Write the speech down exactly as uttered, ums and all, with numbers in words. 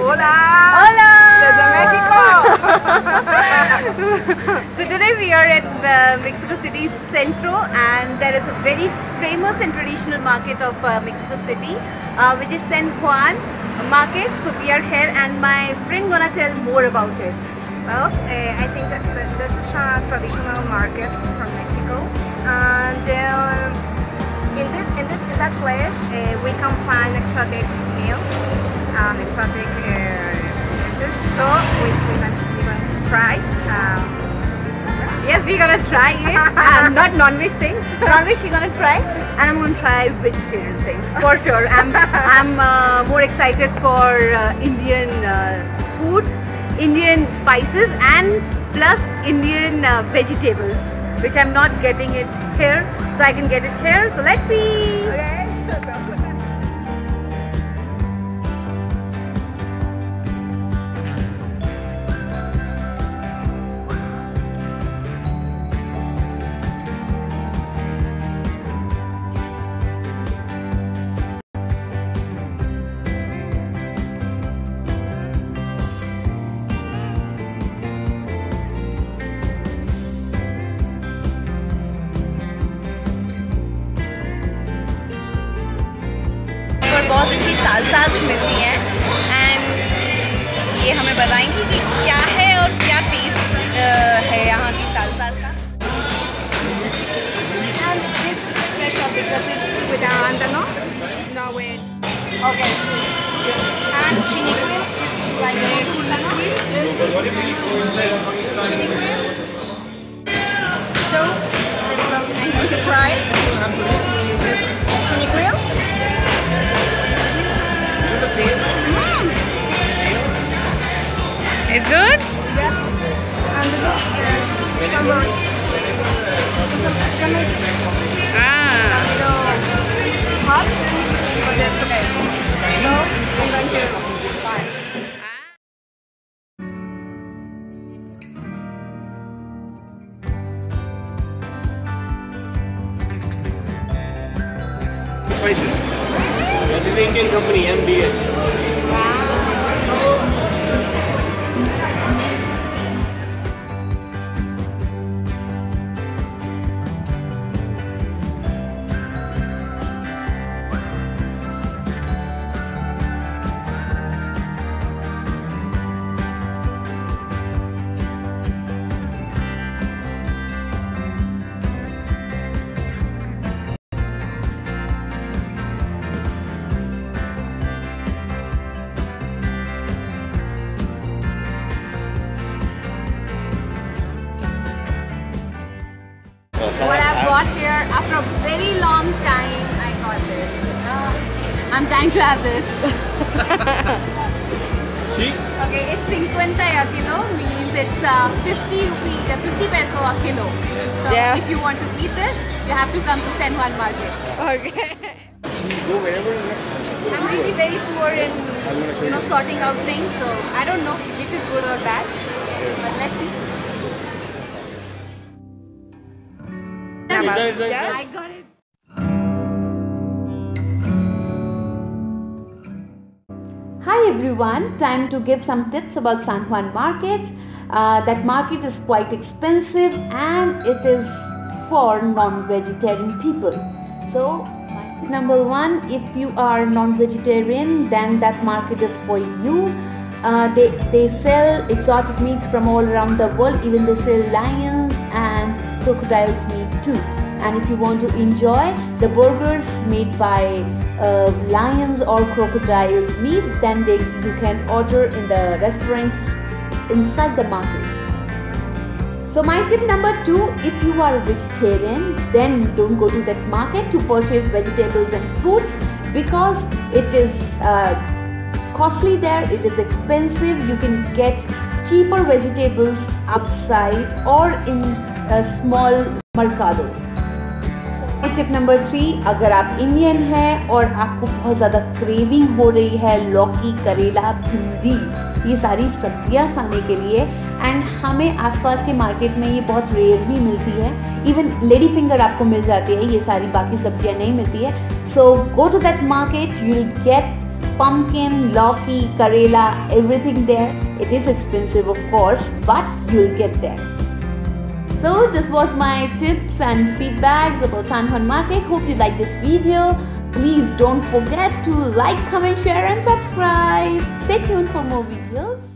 Hola! Hola! Desde Mexico! So today we are at uh, Mexico City Centro, and there is a very famous and traditional market of uh, Mexico City, uh, which is San Juan Market. So we are here, and my friend gonna tell more about it. Well, uh, I think that th this is a traditional market from Mexico, and uh, in, the, in, the, in that place uh, we can find exotic meals and exotic uh, experiences. So we we can even try. Um, Yes, we're gonna try it. um, not non-veg thing. Non-veg you're gonna try, and I'm gonna try vegetarian things for sure. I'm I'm uh, more excited for uh, Indian uh, food, Indian spices, and plus Indian uh, vegetables, which I'm not getting it here, so I can get it here. So let's see. okay. बहुत अच्छी सालसास मिलती हैं, and ये हमें बताएंगी कि क्या है और क्या टेस्ट है यहाँ की सालसास का. And this is special because it's with arandano, not with. Okay. And chiniquil is like chiniquil. So let's go. I'm going to try it. This is chiniquil. Mm. It's good? Yes. And this is uh, summer. It's, it's amazing. Ah. It's a little hot, but that's okay. So I'm going to try. Spices. That is the Indian company M D H. So what I've got here, after a very long time, I got this. Uh, I'm dying to have this. Cheap? Okay, it's fifty a kilo, means it's uh, fifty rupee, uh, fifty peso a kilo. So Yeah. if you want to eat this, you have to come to San Juan Market. Okay. Go wherever. I'm really very poor in, you know, sorting out things, so I don't know which is good or bad. But let's see. Yes. I got it. Hi everyone, time to give some tips about San Juan Market. Uh, that market is quite expensive and it is for non-vegetarian people. So number one, if you are non-vegetarian, then that market is for you. Uh, they, they sell exotic meats from all around the world. Even they sell lions and crocodiles meat too. And if you want to enjoy the burgers made by uh, lions or crocodiles meat, then they, you can order in the restaurants inside the market. So my tip number two, if you are a vegetarian, then don't go to that market to purchase vegetables and fruits, because it is uh, costly there, it is expensive. You can get cheaper vegetables outside or in a small Mercado. Tip number three, अगर आप Indian हैं और आपको बहुत ज़्यादा craving हो रही है लौकी, करेला, भिंडी, ये सारी सब्जियां खाने के लिए, एंड हमें आसपास के मार्केट में ये बहुत रेयरली मिलती है, इवन लेडी फिंगर आपको मिल जाती है, ये सारी बाकी सब्जियां नहीं मिलती है. So go to that market, you will get pumpkin, lauki, karela, everything there. It is expensive of course, but you'll get there. So this was my tips and feedbacks about San Juan Market. Hope you like this video. Please don't forget to like, comment, share and subscribe. Stay tuned for more videos.